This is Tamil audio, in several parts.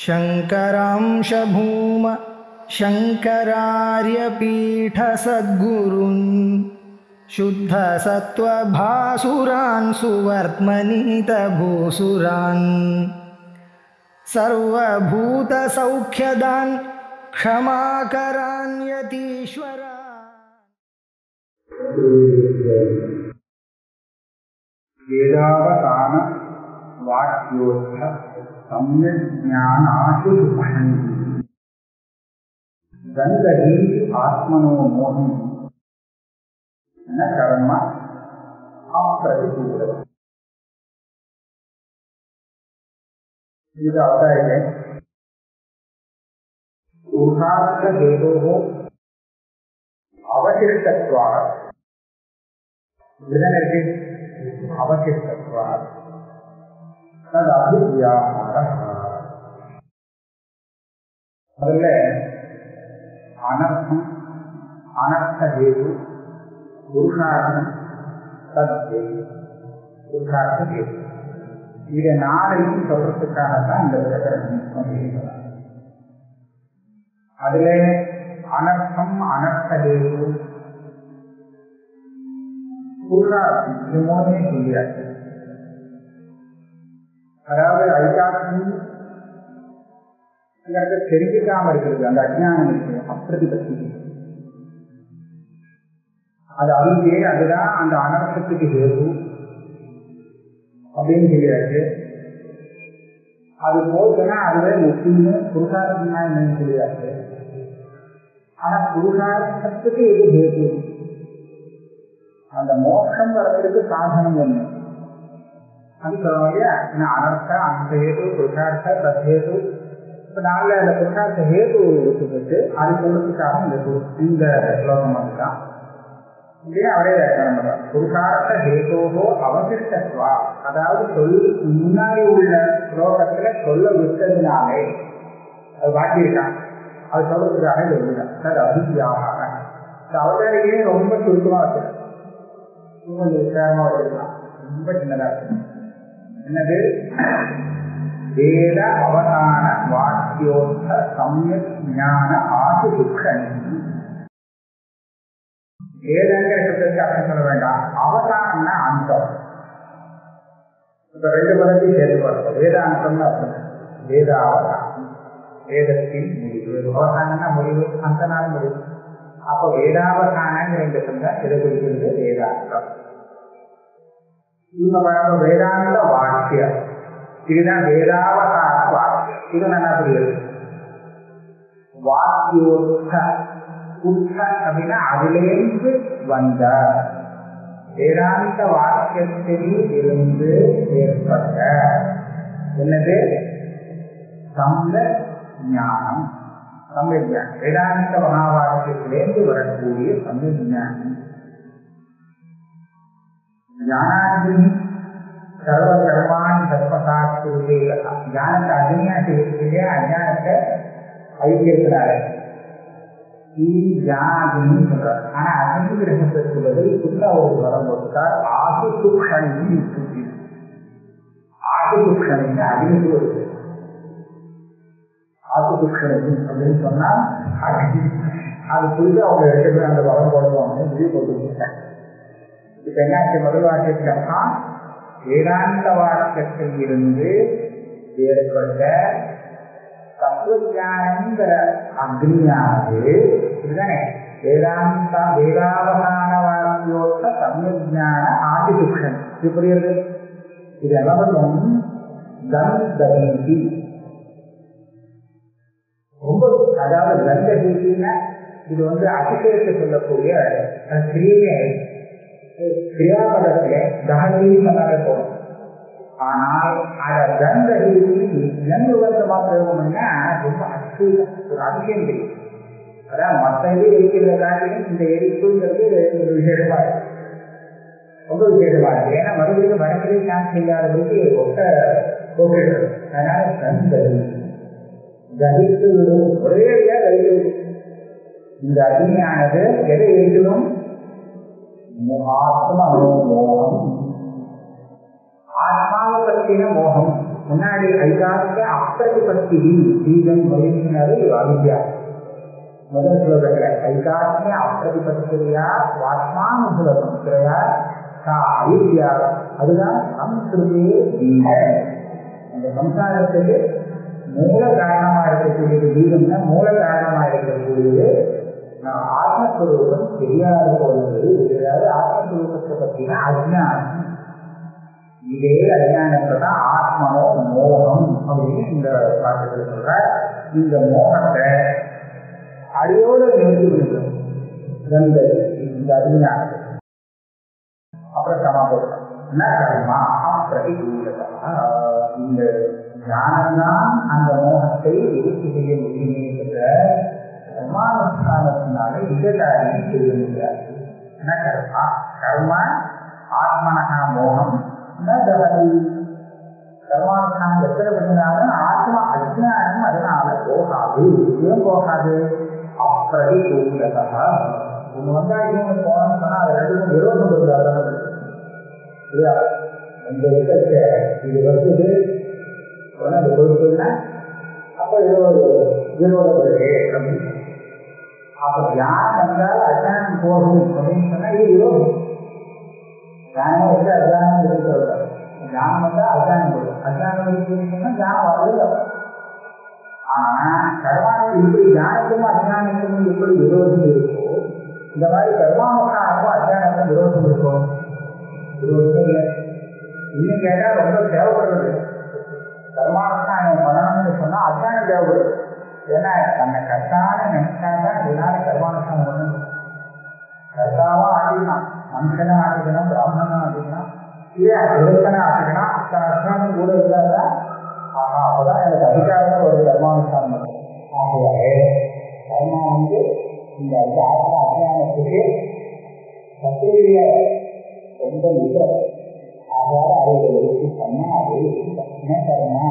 शंकरांश भूम शंकरार्यपीठ सद्गुरुन् शुद्ध सत्वभासुरान् सुवर्त्मनीत भूसुरान् सर्वभूत सौख्यदान् क्षमाकरान् यतीश्वरा। वेदावसान वाक्योत्थ सम्यक् ज्ञानाशु सुखं गंधहि आत्मनो मोहं न कर्म अप्रतिकूलम्। ಇದು ಆಗ್ತಾ ಇದೆ. ಪುರುಷಾರ್ಥ ಹೇತೋಃ ಅವಶಿಷ್ಟತ್ವಾತ್ ಇದನ್ನೆಲ್ಲಿ ಅವಶಿಷ್ಟತ್ವಾತ್ ತದಭಿವ್ಯಾಹಾರಃ. ಅದರಲ್ಲೇ ಅನರ್ಥ ಹೇತು ಪುರುಷಾರ್ಥ ತದ್ಹೇತು ಪುರುಷಾರ್ಥ ಹೇತು இதை நாளையும் சொல்றதுக்காகத்தான் இந்த பிரகடனம் பண்ணியிருக்கிறார். அதிலே அனர்த்தம் அனர்த்தேது புருஷார்த்தம் இது மூணுமே சொல்லியாச்சு. அதாவது ஐதார்த்தம் தெரிஞ்சுக்காம இருக்கிறது, அந்த அஜ்ஞானம் இருக்கு, அப்பிரதிபத்தி. அது அருகே அதுதான் அந்த அனர்த்தத்துக்கு ஹேது அப்படின்னு சொல்லியாச்சு. அது போச்சுன்னா அதுவே முக்கியமே புருஷார்த்தம் தான் என்னன்னு சொல்லியாச்சு. ஆனா புருஷார்த்தத்துக்கு இது ஹேது, அந்த மோட்சம் வர்றதுக்கு சாதனம் ஒண்ணு. அது சொல்லுவாங்க அனர்த்த அந்த ஹேது புருஷார்த்த தத்ஹேது. இப்ப நாளில் அந்த புருஷார்த்த ஹேது விட்டுப்பட்டு அது சொல்றதுக்காக இந்த ஸ்லோகம் வந்துதான் இப்படியே அவரே வியாக்கியானம் பண்றார். புருஷார்த்த ஹேதோஹோ அவசிஷ்டத்வா, அதாவது முன்னாடி உள்ள ஸ்லோகத்துல சொல்ல விட்டதுனாலே அது பாக்கி இருக்காங்க, அது சொல்றதுக்காக எழுதுறாங்க. அது அபிவியாகார அவதாரியே ரொம்ப சுருக்கமா வச்சிருக்காங்க, கொஞ்சம் விசாரமா வச்சிருக்கலாம், ரொம்ப சின்னதா இருக்கு. என்னது? வேத அவதான வாக்கியோத்த சம்யக் ஞான ஆசு துக்கணி. வேதங்கிற சப்தத்துக்கு அர்த்தம் சொல்ல வேண்டாம், அவதானம்னா அந்தம். இப்ப ரெண்டு பதத்தையும் சேர்த்து பார்த்தோம். வேதாந்தம்னு அர்த்தம், வேதாவதானம், வேதத்தின் முடிவு. அவதானம்னா முடிவு, அந்த நாள் முடிவு. அப்ப வேதாவதானம் என்று சொன்னா எதை குறிக்கிறது? வேதாந்தம். இவங்க வேதாந்த வாக்கியம், இதுதான் வேதாவதான வாக்கியம். இது நல்லா புரியுது. வாக்கியோத்த உத்த அப்படின்னா அதிலேருந்து வந்த வேதாந்த வாக்கியத்தில் இருந்து ஏற்பட்ட என்னது? சம்யக் ஞானம். சம்யக் ஞானம் வேதாந்த மகா வாக்கியத்திலிருந்து வரக்கூடிய சம்யக் ஞானம். ஞானாகினி சர்வ கர்மாணி தர்மசாஸ்திரே. ஞானத்தை அக்னியா செய்யக்கூடிய அஞ்ஞானத்தை அழிக்கிறாரு சொல்றாரு. ஆனா அக்னி கிரகத்திற்கு பதில் புதுசா ஒரு வரம் போட்டார், ஆசு சுக்ஷணி. ஆசு சுக்ஷணி அக்னிக்கு வருது. ஆசு சுக்ஷணி அப்படின்னு சொன்னா அக்னி. அது புரிஞ்சு அவங்க எடுத்து அந்த வரம் போடுவாங்க, முடிவு போட்டு. இப்ப என்னாச்சு? முதல் வாக்கியத்திலா வேதாந்த வாக்கியத்தில் இருந்து ஏற்பட்ட தத்துவஞானங்கிற அக்னியானது இதுதானே வேதாவதான வாக்கியோத்த சம்யஜான ஆதி துக்ஷன். இது புரியுது? இது எல்லாரும் கந்தகீதி. ரொம்ப அதாவது கந்தகீதினா இது அதிசயத்தை சொல்லக்கூடிய கிரியாபதத்துல தகதீசமாக போகும். ஆனால் அதை கந்தகீதி நன்றுவர்த்தமா பிரயோகம்னா ரொம்ப அற்புதம், ஒரு அதிசயம் தெரியும். அதான் மற்ற இது எரிக்கிறத காட்டிலும் இந்த எரிப்புங்கிறது ஒரு விசேஷமா இருக்கு, ரொம்ப விசேஷமா இருக்கு. ஏன்னா மறுபடியும் வரக்கூடிய சான்ஸ் இல்லாதபடிக்கு ஒட்ட போக்கிடுறது. அதனால கதித்து விடும், ஒரே கழிவு. இந்த அக்னியானது எதை எரிக்கணும்? ஆத்ம மோகம், ஆத்மாவை பற்றின மோகம். முன்னாடி ஐகார்த்த அப்பிரதிபத்தி பீஜம் வலிமையினது அவித்யா. முதல் ஸ்லோகத்துல ஐகார்த்த அப்பிரதிபத்தியா வாத்மானுபவத்தியா சா அவித்யா. அதுதான் சம்ஸ்கிருதியே பீஜம். அந்த சம்சாரத்துக்கு மூல காரணமா இருக்கக்கூடியது பீஜம்னா மூல காரணமா இருக்கக்கூடியது நான் ஆத்மஸ்வரூபம் தெரியாத போனது. அதாவது ஆத்மஸ்வரூபத்தை பற்றின அஜ்ஞானம். இதே அஜ்ஞானத்தை தான் ஆத்மனோ மோகம் அப்படின்னு இந்த பாட்டுகள் சொல்ற. இந்த மோகத்தை அடியோடு நிறுத்தி விடுகிறோம் இந்த அஜ்ஞானத்தை. அப்புறம் சமாபோதம் என்ன கர்மா அப்பிரதிகூலதா. இந்த ஞானம்தான் அந்த மோகத்தை நிறுத்தி செய்ய முடியுமே என்ற கர்மானுஷ்டானத்தினால இந்த காரியம் செய்ய முடியாது. என்ன கர்மா? கர்ம ஆத்மனகா மோகம் கர்மானுஷ்டானம் எத்தனை பண்ணினாலும் ஆத்மா அஜ்ஞானம் அதனால போகாது. ஏன் போகாது? அப்பிரதிகூலதா. ஒன்று வந்தா இன்னொன்று போனோம்னு சொன்னா அது ரெண்டுக்கும் விரோதம் இருந்தாலும் இல்லையா? இந்த விஷயத்த இது வருது அது கொடுக்குன்னா அப்போ விரோதம் இருக்கு அப்படின்னு. அப்ப தியானம் வந்தால் அஜானம் போகும் அப்படின்னு சொன்னா இது விரோதம். தியானம் வந்து அஜானம் சொல்றாங்க. தியானம் வந்தா அஜானம் போடும். அஜானம் சொன்னா தியானம் வரவே. ஆனா கர்மாவுக்கு இப்படி தியானத்துக்கும் அஜானத்துக்கும் எப்படி விரோதம் இருக்கோ இந்த மாதிரி கர்மாவுக்கும் அஜானத்துக்கும் விரோதம் இருக்கும். விரோதம் இல்லை. இன்னும் கேட்டா ரொம்ப தேவைப்படுறது. கர்மானுஷ்டானம் பண்ணணும்னு சொன்னா அஜானம் தேவைப்படுது. ஏன்னா தன்னை கர்த்தான்னு நினைச்சாதான் இதனால கர்மானுஷ்டானம் பண்ணணும். கர்த்தாவா ஆகிக்கலாம், மனுஷனா ஆகிக்கணும், பிராமணனா ஆகிக்கலாம், இல்லையா விருத்தனை ஆகிக்கலாம். அத்தனை அஷ்டானம் கூட இருந்தாதான் அப்பதான் எனக்கு அதிகாரத்தில் ஒரு கர்மானுஷ்டானம் பண்ணும். ஆகவே கர்மா வந்து இந்த ஆத்மா அஜானத்துக்கு சத்திரிய ரொம்ப மிக ஆகாத அறிவை எழுதி பண்ணா அது என்ன கர்மா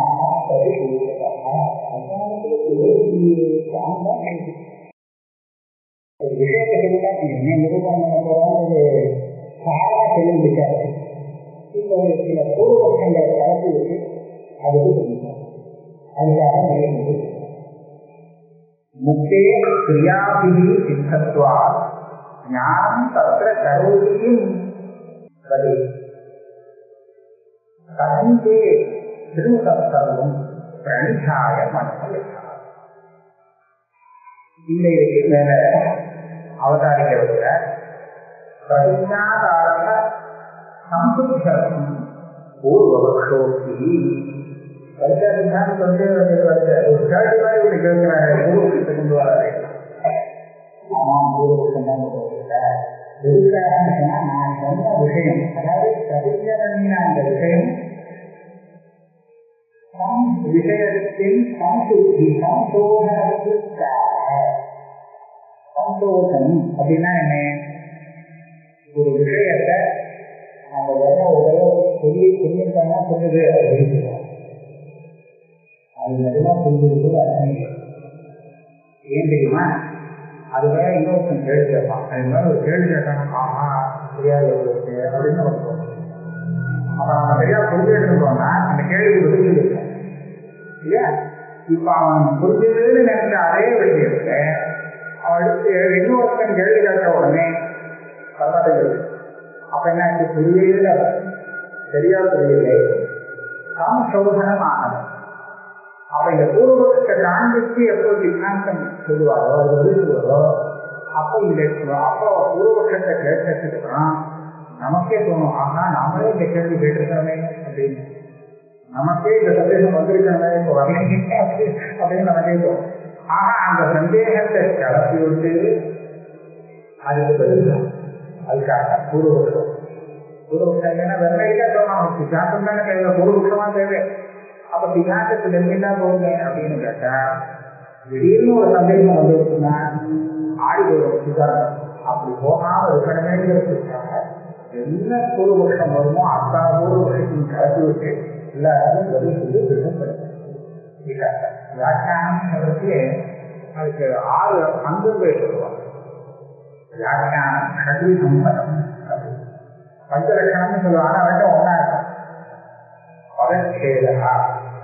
விஷயத்தை என்ன நிரூபணம் பண்ண போறான்னு சாரா சொல்லிவிட்டாரு. இப்போ சில பூர்வபட்சங்களை கலந்து விட்டு அதுக்கு சொல்லிட்டார். அதுக்காக நிறைய முக்தே கிரியாபிகி சித்தத்வா ஞானம் தத்திர கரோதியும் வலி கலந்தே திருத்தம் பிரணிசாய மனசு. இல்லை மேல அவதாரிக்க வைக்கிற பிரதிஞாதாரத சம்புத்தம் பூர்வபக்ஷோக்தி பரிசாதிகாரம் வந்து ஒரு கேள்வி மாதிரி ஒன்று கேட்கிறாங்க. பூர்வபக்ஷத்தை கொண்டு வராது. ஆமாம், பூர்வபக்ஷம் தான் எதுக்காக சொன்னா நான் சொன்ன விஷயம், அதாவது பிரதிஞான அந்த விஷயம் விஷயத்தின் சம்சுத்தி சம்சோதனத்திற்காக. சம்சோதனம் அப்படின்னா என்ன? ஒரு விஷயத்தை அந்த உடனே சொல்லிட்டாங்கன்னா சொல்லுது அப்படின்னு சொல்லுவாங்க. அது நிஜமா சொல்லிருக்கு அர்த்தம் இல்லை. ஏன் தெரியுமா? அது வேற இன்னொருத்தன் கேள்வி கேட்பான். அது மாதிரி ஒரு கேள்வி கேட்டாங்க, ஆஹா சரியா இருக்கு அப்படின்னு சொல்லுவோம். அப்ப அவன் சரியா புரிஞ்சுக்கிட்டோம்னா அந்த கேள்வி புரிஞ்சுக்கிட்டோம் இல்லையா? இப்ப அவன் புரிஞ்சுதுன்னு நினைச்ச அதே விஷயத்துல அடுத்து இன்னொருத்தன் கேள்வி கேட்ட உடனே வரமாட்டேங்குது. அப்ப என்ன புரியல, சரியா புரியலை, சம்சோதனம் ஆகணும். அப்ப இந்த பூர்வபக்ஷத்தை காண்பிச்சு எப்போ சித்தாந்தம் சொல்லுவாரோ அது வருவாரோ அப்போ இந்த பூர்வபக்ஷத்தை கேட்டதுக்கு நமக்கே தோணும், ஆனா நாமளே இந்த கேள்வி கேட்டிருக்கிறோமே அப்படின்னு, நமக்கே இந்த சந்தேகம் வந்திருக்கணுமே இப்போ வரலைங்க அப்படின்னு நமக்கே தோணும். ஆனா அந்த சந்தேகத்தை கிளப்பி விட்டு அதுக்கு பதில் அதுக்காக பூர்வபக்ஷம். பூர்வபக்ஷம் இல்லைன்னா வெள்ளையில தோணும், சித்தாந்தம் தானே தேவை, பூர்வபக்ஷமா தேவை. அப்ப சித்தாந்தத்தில் எங்கெல்லாம் போகுங்க அப்படின்னு கேட்டா திடீர்னு ஒரு சந்தேகம் வந்துருக்குன்னா ஆடி போயிடும் சித்தாந்தம். அப்படி போகாம இருக்கணுமேங்கிறதுக்காக என்ன பூர்வபக்ஷம் வருமோ அத்தனை பூர்வபக்ஷத்தையும் கலந்து விட்டு எல்லாரும் பதில் சொல்லி திருத்தப்படுத்த வியாக்கியானம் சொல்றதுக்கு அதுக்கு 6 அங்கங்கள் சொல்லுவாங்க. வியாக்கியானம் ஷட்வி சம்பரம் பஞ்சலட்சணம்னு சொல்லுவாங்க. அவர்கிட்ட ஒன்னா இருக்கும் பதச்சேதா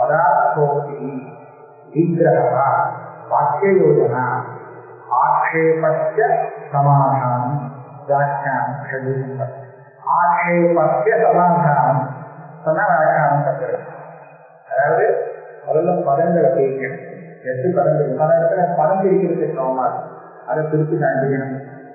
பதார்த்தோக்தி விக்கிரக வாக்கியயோஜனா ஆக்ஷேபஸ்ய சமாதானம் வியாக்கியானம் ஷடூகம் ஆக்ஷேபஸ்ய சமாதானம் சொன்ன வியாக்கியானம் கற்றுக்கிறது. அதாவது முதல்ல பதங்களை பேசணும். 8 பதங்கள் பல இடத்துல பதம் பிரிக்கிறது சமமா அதை பிரித்து காண்பிக்கணும்.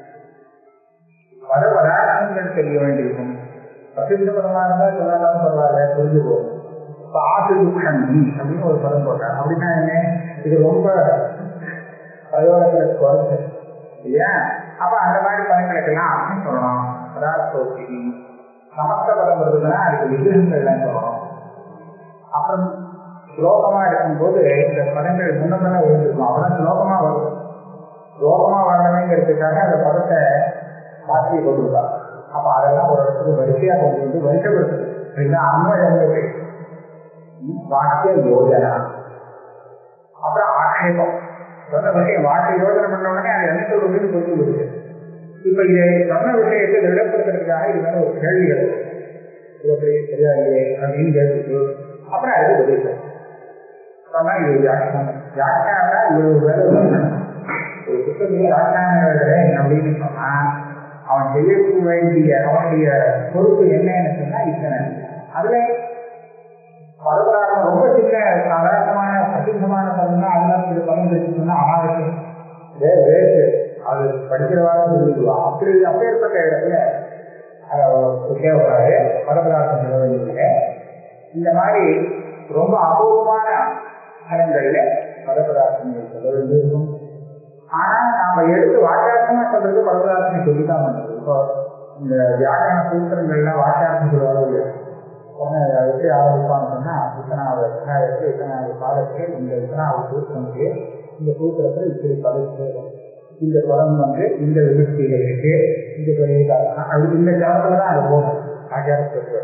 பல பதார்த்தங்கள் தெரிய வேண்டியிருக்கும். பிரசித்த பதமா இருந்தால் சொன்னாலும் பரவாயில்ல, புரிஞ்சு போகும். இப்போ ஆசு துக்ஷணி அப்படின்னு ஒரு பதம் போட்டாங்க. அப்படின்னா என்ன, இது ரொம்ப பிரயோகத்தில் குறைச்சு இல்லையா? அப்போ அந்த மாதிரி பதங்களுக்கெல்லாம் அப்படின்னு சொல்லணும். பதார்த்தோக்தி சமஸ்த பதம் வருதுன்னா அதுக்கு விகிதங்கள்லாம் சொல்லணும். அப்புறம் ஸ்லோகமா இருக்கும்போது இந்த பதங்கள் முன்னமே விழுந்துருக்கும். அப்புறம் ஸ்லோகமா வரும். ஸ்லோகமா வரணுங்கிறதுக்காக அந்த பதத்தை மாற்றி கொண்டிருப்பாங்க. அப்ப அதெல்லாம் ஒரு இடத்துக்கு வரிசையா கொண்டு வந்து வரிசைப்படுத்துது. இதுதான் அன்வயங்கள், வாக்கிய யோஜனா. அப்புறம் ஆட்சேபம் சொன்ன விஷயம் வாக்கிய யோஜனை பண்ண உடனே அது என்ன சொல்றதுன்னு புரிஞ்சு விடுது. இப்ப இதை சொன்ன விஷயத்தை திடப்படுத்துறதுக்காக இது மேல ஒரு கேள்விகள் இது எப்படி சரியா இல்லையே அப்படின்னு கேட்டு அப்புறம் அதுக்கு பதில் சொன்னா இது வியாக்கியானம். வியாக்கியானா இவ்வளவு வேலை ஒரு புத்தகமே வியாக்கியானம் எழுதுறேன் அப்படின்னு சொன்னா அவன் செய்ய வேண்டிய அவனுடைய பொறுப்பு என்னன்னு சொன்னா இத்தனை. அதுல பரவலாக ரொம்ப சின்ன சாதாரணமான பிரசித்தமான பதம்னா அதெல்லாம் இது பதம் தெரிஞ்சுன்னா அனாவசியம் வேஸ்ட். அது படிக்கிறவாறு சொல்லிடுவான். அப்பேற்பட்ட இடத்துல தேவைப்படாது பரவலாக சொல்ல வேண்டியதில்லை. இந்த மாதிரி ரொம்ப அபூர்வமான பதங்கள்ல பரபதார்த்தங்கள் சொல்ல வேண்டியிருக்கும். ஆனா நாம எடுத்து வாக்கியார்த்தமா சொல்றது பரபதார்த்தனை சொல்லிதான் பண்றது. இப்போ இந்த வியாக்கரண சூத்திரங்கள்லாம் வாக்கியார்த்தம் சொல்லுவாங்க. எப்படி ஆரம்பிப்பான்னு சொன்னா இத்தனாவது அத்தியாயத்துக்கு இத்தனாவது பாடத்துக்கு இந்த இத்தனாவது சூத்திரத்துக்கு இந்த சூத்திரத்துல இப்படி பதத்து இந்த பதம் இந்த விபக்தியில இருக்கு, இந்த அது இந்த காலத்துலதான் அது போகணும் வாக்கியார்த்தம்.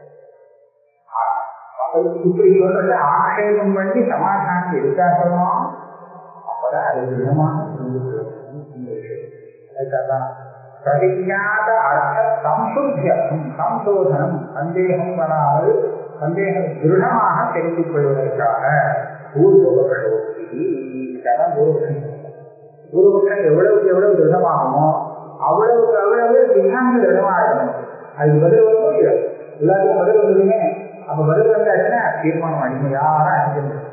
இப்படி சொல்றது ஆட்சேபம் பண்ணி சமாதானம் எதுக்காக சொல்லணும்? அப்பதான் அது விதமான பிரதிஜாத அர்த்த சம்சுத்தியம் சம்சோதனம் சந்தேகம் வராமல் சந்தேகம் திருடமாக தெரிந்து கொள்வதற்காக பூர்வபக்ஷோக்தி. பூர்வபக்ஷம் எவ்வளவுக்கு எவ்வளவு திருடமாகுமோ அவ்வளவுக்கு அவ்வளவு சித்தாந்தம் திருடமா இருக்கணும். அதுக்கு பதில் வந்து எல்லாத்துக்கும் பதில் வந்ததுமே அப்ப பதில் வந்தாச்சுன்னா தீர்மானம் அடிமை யாரும் அடிக்கணும்.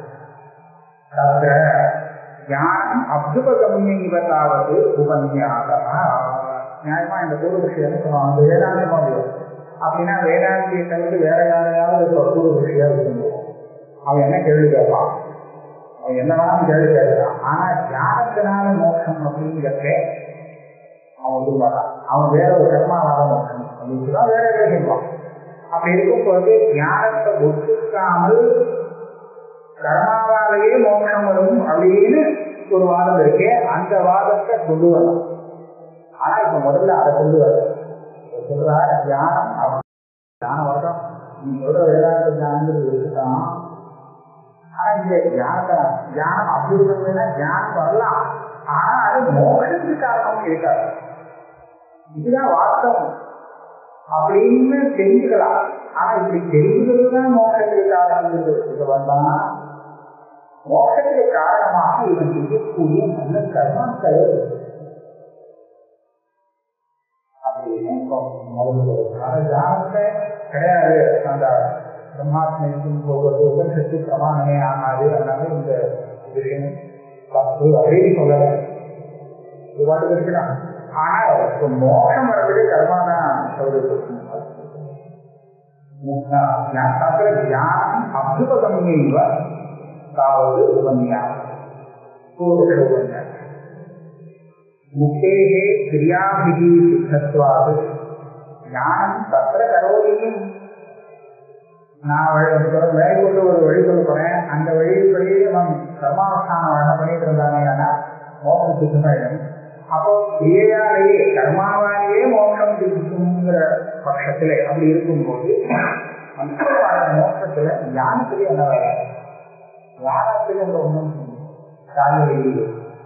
ஞானம் அப்துபகம்யத்தாவது உபன்யாசா. நியாயமா இந்த பூர்வபக்ஷி என்ன சொல்லுவாங்க, வேதாந்தம் முடியும் அப்படின்னா வேதாந்தியை தவிர்த்து வேற யாரையாவது பூர்வபக்ஷியா இருக்கணும். அவன் என்ன கேள்வி கேட்பான், அவன் என்ன வேணாலும் கேள்வி கேட்கலாம். ஆனா ஞானத்தினால மோட்சம் அப்படிங்கிறத அவன் விரும்பலாம். அவன் வேற ஒரு கர்மாவாத மோட்சம் அப்படின்னு சொல்லா வேற வேலை சொல்லுவான். அப்படி இருக்கும்போது ஞானத்தை ஒத்துக்காமல் கர்மாவாலேயே மோட்சம் வரும் அப்படின்னு ஒரு வாதம் இருக்கு. அந்த வாதத்தை கொண்டு வரலாம். ஆனா இப்ப முதல்ல அதை கொண்டு வர சொல்றா தியானம் தியானம் வரலாம். நீ சொல்ற வேதாந்த ஞானங்கிறது இருக்குதான். ஆனா இந்த தியானம் அப்படி சொல்றதுன்னா தியானம் வரலாம். ஆனா அது மோட்சத்துக்கு காரணம் இருக்காது. இதுதான் வாஸ்தவம் அப்படின்னு தெரிஞ்சுக்கலாம். ஆனா இப்படி தெரிஞ்சுக்கிறதுதான் மோட்சத்துக்கு காரணம் வந்தா மோட்சத்துக்கு காரணமாக இவன் செய்யக்கூடிய நல்ல கர்மாக்கள் அப்படின்னு தியானத்தை கிடையாது. அந்த பிரம்மாத்மேக்கும் போகிறது உபனிஷத்து பிரமாணமே ஆகாது. அதனால இந்த விஷயம் அப்படின்னு சொல்லல ஒரு பாட்டு இருக்கிறான். ஆனா மோட்சம் வரக்கூடிய கர்மாதான் சொல்றது. தியானம் அப்துபகம்யைவ தாவது உபன்யாசம் உபன்யாசம் முக்தேஹே கிரியாபிஹி சித்தத்வாது ஞானம் தத்திர கரோதியும். நான் மேற்கொண்டு ஒரு வழி சொல்ல போறேன். அந்த வழிப்படியே நம் கர்மாவஸ்தான வழக்கம் பண்ணிட்டு இருந்தானே ஆனா மோட்சம் சித்தமாயிடும். அப்போ கிரியையாலேயே கர்மாவாலேயே மோட்சம் சித்திக்குங்கிற பட்சத்துல அப்படி இருக்கும்போது அந்த மோட்சத்துல ஞானத்துக்கு என்ன வேலை? ஞானத்துக்கு அந்த ஒன்றும் காலையிலேயே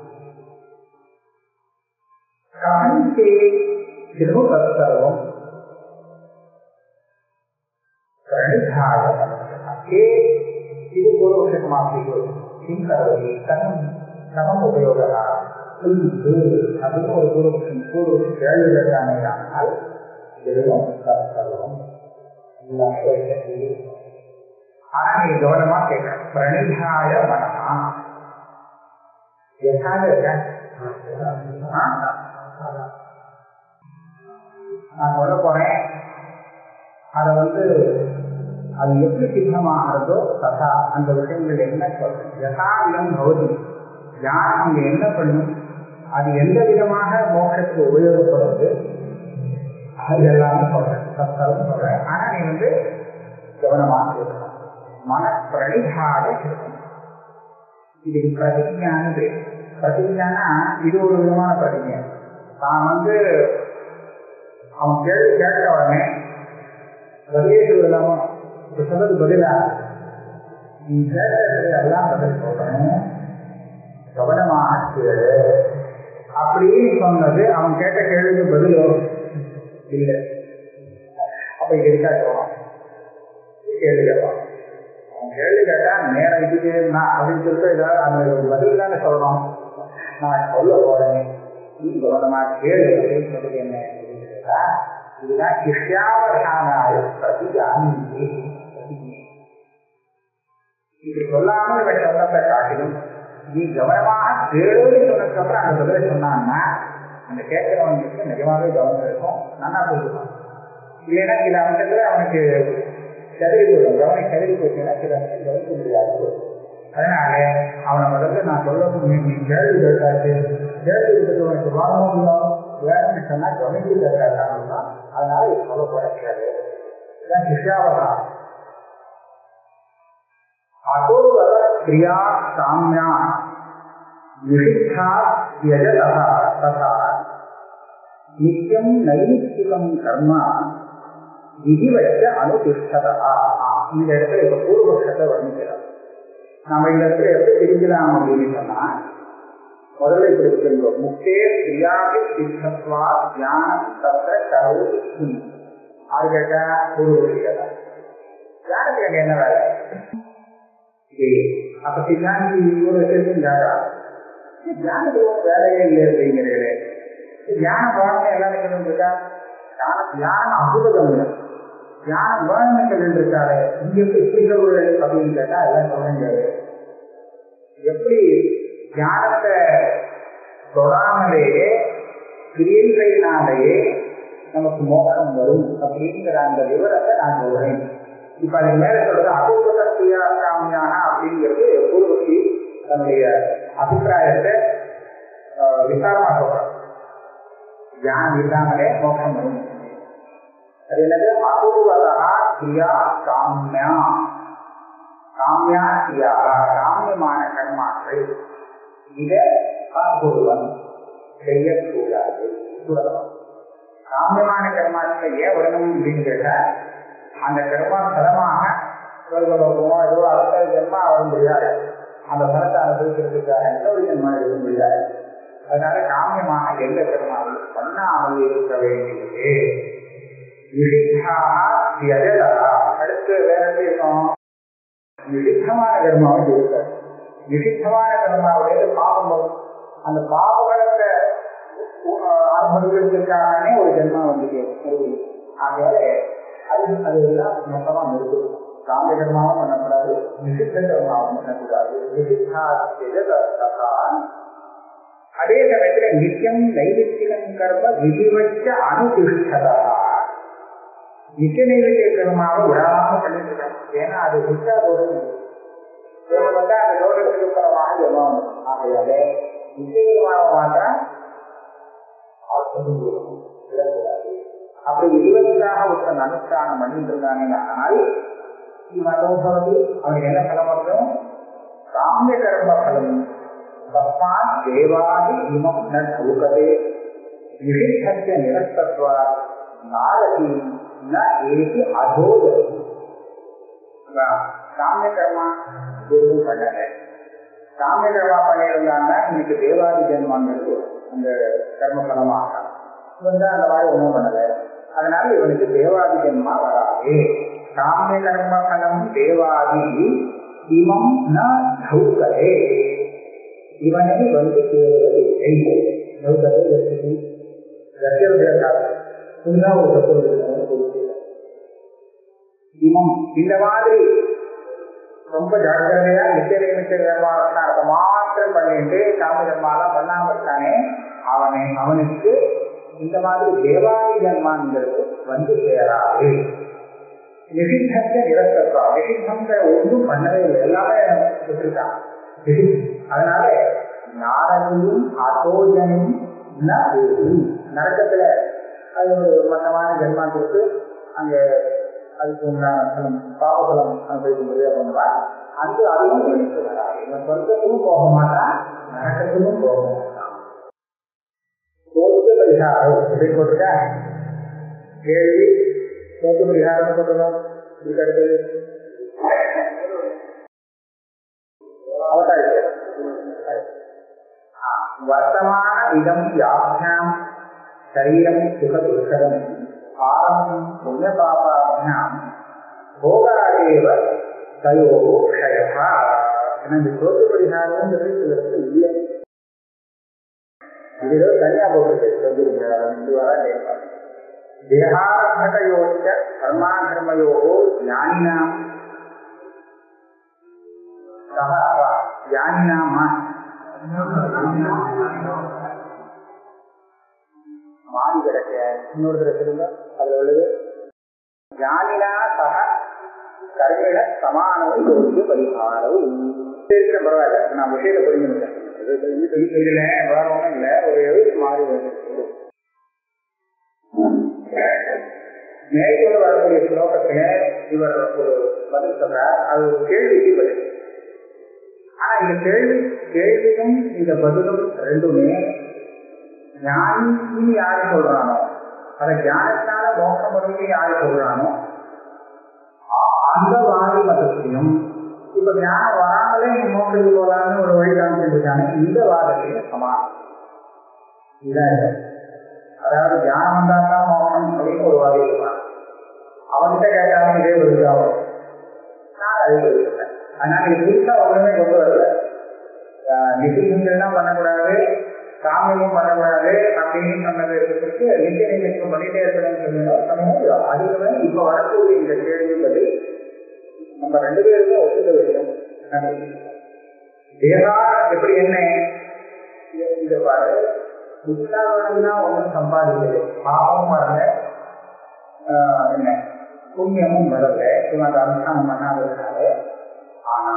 காணிக்கை திருமூலம் பிரணிதாய இது பூர்வபக்ஷமாசிக்கு கிம் கரோதி கர்மம் உபயோகா அப்படின்னு ஒரு பூர்வபக்ஷம் கேள்வி கேட்டானேயானால் எதுவும் கர்த்தம். ஆனா நீ கவனமா கேட்க பிரணிதாய மனமா எதாக இருக்க நான் சொல்ல போறேன். அதை அது எப்படி சித்தமாகிறதோ ததா அந்த விஷயங்கள் என்ன சொல்றேன். யதாவிதம் பௌதி ஞானம் அங்க என்ன பண்ணும், அது எந்த விதமாக மோட்சத்துக்கு உபயோகப்படுறது, அது எல்லாமே சொல்றேன், தத்தரும் சொல்றேன். ஆனா நீ கவனமாக இருக்கணும். மன பிரணிதாக இருக்கணும். இதுக்கு பிரதிஜான்னு பேர். பிரதிஜானா இது ஒரு விதமான பிரதிஜை. தான் அவன் கேள்வி கேட்ட உடனே பதிலே இல்லாம சொன்னது பதிலா நீ கேட்டது எல்லாம் பதில் சொல்றேன், கவனமாக கேளு அப்படின்னு சொன்னது அவன் கேட்ட கேள்விக்கு பதிலோ இல்லை. அப்ப இது இருக்கா சொல்லலாம், கேள்வி கேட்பான். அவன் கேள்வி கேட்டா நேரம் இதுக்கு நான் அப்படின்னு சொல்லிட்டு ஏதாவது அந்த பதில் தானே சொல்லணும். நான் சொல்ல போறேன், நீ கவனமா கேளு அப்படின்னு சொல்றது என்ன அப்படின்னு கேட்டா இதுதான் கிருஷ்யாவதானாய பிரதிஜானி. இது சொல்லாமல் இவன் சொன்னதை காட்டிலும் நீ கவனமாக கேளுன்னு சொன்னதுக்கு அப்புறம் அந்த பதிலை சொன்னான்னா அந்த கேட்கிறவனுக்கு நிஜமாவே கவனம் இருக்கும், நல்லா புரிஞ்சுப்பான். இல்லைன்னா சில அம்சத்துல அவனுக்கு செதறி போயிடும், கவனம் செதறி போச்சுன்னா சில அம்சம் கவனிக்க முடியாது. அதனால அவனை முதல்ல நான் சொல்ல நீ கேள்வி கேட்டாச்சு, கேள்வி இருக்கிறது உனக்கு வாங்கணும் வேணும்னு சொன்னா கவனித்து கேட்காதான். அதனால இது சொல்ல போறாரு. இதுதான் கிருஷ்யாவதாரம். அதோவர கிரியா சாமியா விசிஷ்டா யஜதா ததா நித்யம் நைமித்திகம் கர்மா விதிவச்ச அனுதிஷ்டதா. இந்த இடத்துல இப்ப பூர்வபக்ஷத்தை வர்ணிக்கிறார். நாம இந்த இடத்துல எப்படி பிரிக்கலாம் அப்படின்னு சொன்னா முதல்ல இப்படி சொல்லுவோம். முக்தே கிரியாதி சித்தத்வா ஞானம் தத்திர கரோதி. ஆறு கேட்டா பூர்வபக்ஷி கேட்டா ஞானத்துக்கு அங்க என்ன வேலை? அப்ப சித்தாந்தி ஒரு விஷயத்தையும் கேட்கா ஞானத்துக்கு வேலையே இல்லை அப்படிங்கிறீங்களே. ஞானம் வேணும்னு எல்லாரும் சொல்லிட்டு இருக்கா. ஞானம் அபுதம் இல்லை, ஞானம் வேணும்னு சொல்லிட்டு இருக்காரு. இங்க எப்படி சொல்றது அப்படின்னு கேட்டா எல்லாம் சொல்ல முடியாது. எப்படி ஞானத்தை தொடாமலேயே கிரியைகளினாலேயே நமக்கு மோட்சம் வரும் அப்படிங்கிற அந்த விவரத்தை நான் சொல்றேன். இப்ப அதுக்கு மேல சொல்றது அபூர்வ கிரியாகாமியான அப்படிங்கிறது பூர்வபக்ஷி தன்னுடைய அபிப்பிராயத்தை விசாரமா சொல்றான். ஞானம் இல்லாமலே மோட்சம் வரும். அது என்னது? அபூர்வதா கிரியா காமியா, காமியா கிரியா காமியமான கர்மாக்கள் இதை ஒருவன் செய்யக்கூடாது. காமியமான கர்மாக்கள் ஏன் வரணும் அப்படின்னு கேட்டா அந்த கர்மா பலமாக சொர்க்கலோகமோ ஏதோ அடுத்த ஜென்மா வர முடியாது, அந்த பலத்தை அனுபவிக்கிறதுக்காக இன்னொரு ஜென்மா இருக்க முடியாது. அதனால காமியமாக எந்த கர்மாவும் பண்ணாமல் இருக்க வேண்டியது. அடுத்து வேற எப்படி இருக்கும்? நிஷித்தமான கர்மாவும் இருக்காது. நிஷித்தமான கர்மாவுடைய பாபம் வரும். அந்த பாபகரத்தை அனுபவிக்கிறதுக்காகவே ஒரு ஜென்மா வந்துட்டு ஆகையால அது எல்லாம் மொத்தமா நிறுத்தும். காமிய கர்மாவும் பண்ணக்கூடாது, நிஷித்த கர்மாவும் பண்ணக்கூடாது. அதே சமயத்துல நித்தியம் நைவித்தியம் கர்ம விதிவச்ச அனுதிஷ்டதா. நித்திய நைவேத்திய கர்மாவை விடாம பண்ணிட்டு இருக்காங்க. ஏன்னா அது விட்டா தோடு அந்த தோட்டத்துக்கு பரமாக ஜென்மம். ஆகையாலே நித்திய கர்மாவை மாத்திரம் விடக்கூடாது. அப்படி விதிவத்தாக ஒருத்தன் அனுஷ்டானம் பண்ணிட்டு இருந்தாங்க. ஆனால் சொல்றது அவனுக்கு என்ன பலம் வரும்? காமிய கர்ம பலம். தஸ்மாத் தேவாதி இமம் ந சௌகதே நிஷித்தஸ்ய நிரஸ்தத்வா நாரதி ந ஏகி அதோததி. காமிய கர்மா எதுவும் பண்ணல. காமிய கர்மா பண்ணியிருந்தாங்கன்னா இன்னைக்கு தேவாதி ஜென்மாங்கிறது அந்த கர்ம பலமாக அந்த மாதிரி ஒன்றும் பண்ணல. அதனால இவனுக்கு தேவாதி ஜென்மா வராது. காமிய கர்ம பலம் தேவாதி இமம் ந தௌகதே, இவனை வந்து சேருவதில்லை. தௌகதை வெற்றி ரஷ்யர்களுக்காக புதிதாக ஒரு தத்துவம். இமம் இந்த மாதிரி ரொம்ப ஜாக்கிரதையா நித்திய நியமித்த கர்மாவை மாத்திரம் பண்ணிட்டு காம கர்மாலாம் பண்ணாம இருக்கானே அவனுக்கு இந்த மாதிரி தேவாதி ஜன்மாங்கிறது வந்து சேராது. நிஷித்தத்தை நிரஸ்தா, நிஷித்தங்கிற ஒன்றும் பண்ணவே இல்லை, எல்லாமே விட்டுருக்கான். அதனால நாரதியும் அதோஜனும் நரக்கத்துல அது ஒரு மட்டமான ஜென்மா கொடுத்து அங்க அதுக்கு உண்டான பாபபலம் அனுபவிக்கும்படியா பண்ணுவான். அந்த அதுவும் இவன் சொர்க்கத்துக்கும் போக மாட்டான், நரக்கத்துக்கும் போக மாட்டான். சோத்து பரிகாரம் எப்படி போட்டுக்க கேள்வி, சோத்து பரிகாரம் போட்டணும். இதுக்கு அடுத்தது வர்த்தமான இதம் யாப்யாம் சரீரம் சுகதுஷ்கரம் ஆரம்பம் புண்ணிய பாபாபியாம் போகாதேவ தயோ க்ஷயா. இந்த சோத்து பரிகாரம் சிலருக்கு இல்லை. இது தனியா போட்டு தேகாத்மகயோச்ச கர்மாகர்மயோ ஞானினாம் ஞானினாமா மாறி கிடக்க இன்னொரு தடவை சொல்லுங்க. அதுல உள்ளது ஞானினா சக கர்மிட சமானவை கொடுத்து பரிகாரம். பரவாயில்ல, நான் விஷயத்தை புரிஞ்சுக்கிட்டேன். இதுல வேற ஒண்ணும் இல்ல, ஒரு எழுத்து மாறி மேற்கொண்டு வரக்கூடிய ஸ்லோகத்துல இவர் ஒரு பதில் சொல்றார். அது ஒரு கேள்விக்கு பதில். ஆனா இந்த கேள்வியும் இந்த பதிலும் ரெண்டுமே ஞானின்னு யாரு சொல்றானோ, அதை ஞானத்தினால மோட்சம் வருவது யாரு சொல்றானோ அந்த வாரி மதத்தையும் இப்ப ஞானம் வராமலே மோட்சத்துக்கு போகலான்னு ஒரு வழி காமிச்சிருக்காங்க. இந்த வாதத்தையும் சமானம். அதாவது தியானம் வந்தாதான் மோகனம் அப்படின்னு ஒரு வாதி இருப்பான். அவன்கிட்ட கேட்டாலும் இதே பதிலாகும். நான் அதே பதில். அதனால இது புதுசா ஒண்ணுமே கொண்டு வரல. நிதிகள்லாம் பண்ணக்கூடாது, சாமியும் பண்ணக்கூடாது அப்படின்னு சொன்னது இருக்கிறதுக்கு நித்திய நிமிஷம் பண்ணிட்டே இருக்கணும்னு சொன்னோம். அதுக்கு இப்ப வரக்கூடிய இந்த கேள்வி பற்றி நம்ம ரெண்டு பேருமே ஒத்துக்க வேண்டும். தேகா எப்படி என்ன இதை பாரு, உற்சாகம்னா ஒன்றும் சம்பாதிக்கிறது, பாவமும் வரல, என்ன புண்ணியமும் வரல, இவங்க அனுஷ்டானம் பண்ணாததுனால. ஆனா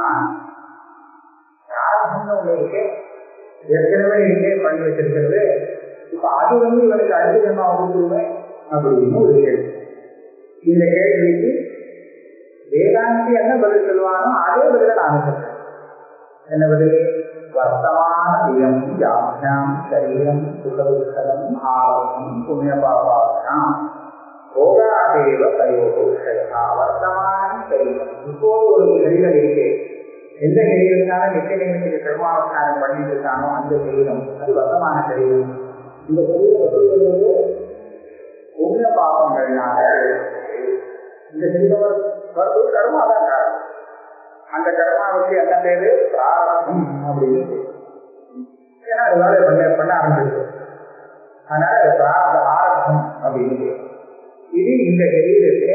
யாரும் ஒண்ணு இருக்கு, ஏற்கனவே இங்கே பண்ணி வச்சிருக்கிறது. இப்ப அது வந்து இவனுக்கு அதிகமா ஊற்றுவேன் அப்படின்னு ஒரு கேள்வி. இந்த கேள்விக்கு வேதாந்தி என்ன பதில் சொல்லுவானோ அதே பதில நான் சொல்றேன். என்ன பதில்? வர்த்தமான இயம் யாப்யாம் சரீரம் சுகதுஷ்கரம் ஆரம்பம் புண்ணிய பாபாபியாம் போகாதேவ தயோஷயா. வர்த்தமான சரீரம், இப்போது ஒரு சரீரம் இருக்கு. எந்த சரீரத்தினால நித்திய நிமிஷத்துக்கு கர்மாவசானம் பண்ணிட்டு இருக்கானோ அந்த சரீரம் அது வர்த்தமான சரீரம். இந்த சரீரம் எப்படி வருவது? புண்ணிய பாபங்கள்னால இந்த சரீரம் கர்மாதான் காரணம். அந்த கர்மாவுக்கு என்ன பேரு? பிராரப்தம் அப்படின்னு. ஏன்னா அதனால பண்ண ஆரம்பிச்சு, அதனால பிராரப்த ஆரம்பம் அப்படின்னு. இது இந்த சரீரத்தை